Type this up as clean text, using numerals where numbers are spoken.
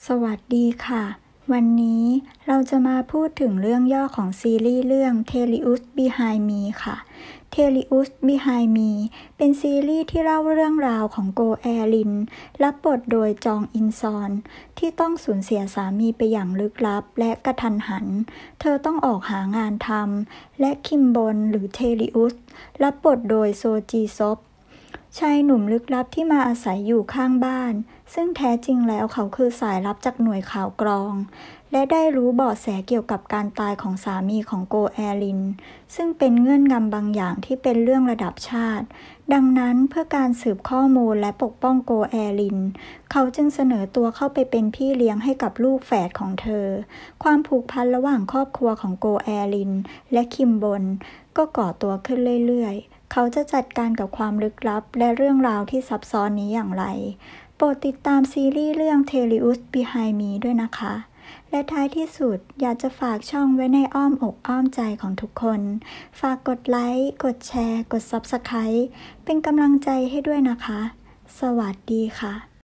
สวัสดีค่ะวันนี้เราจะมาพูดถึงเรื่องย่อของซีรีส์เรื่อง Telius Behind Me ค่ะ Telius Behind Me เป็นซีรีส์ที่เล่าเรื่องราวของโกแอรินรับบทโดยจองอินซอนที่ต้องสูญเสียสามีไปอย่างลึกลับและกระทันหันเธอต้องออกหางานทำและคิมบอนหรือเทลิอุสรับบทโดยโซจีซอปชายหนุ่มลึกลับที่มาอาศัยอยู่ข้างบ้านซึ่งแท้จริงแล้วเขาคือสายลับจากหน่วยข่าวกรองและได้รู้เบาะแสเกี่ยวกับการตายของสามีของโกแอรินซึ่งเป็นเงื่อนงำบางอย่างที่เป็นเรื่องระดับชาติดังนั้นเพื่อการสืบข้อมูลและปกป้องโกแอรินเขาจึงเสนอตัวเข้าไปเป็นพี่เลี้ยงให้กับลูกแฝดของเธอความผูกพันระหว่างครอบครัวของโกแอรินและคิมบอนก็ก่อตัวขึ้นเรื่อยๆเขาจะจัดการกับความลึกลับและเรื่องราวที่ซับซ้อนนี้อย่างไรโปรดติดตามซีรีส์เรื่อง Telius Behind Me ด้วยนะคะและท้ายที่สุดอยากจะฝากช่องไว้ในอ้อมอกอ้อมใจของทุกคนฝากกดไลค์กดแชร์กด Subscribe เป็นกำลังใจให้ด้วยนะคะสวัสดีค่ะ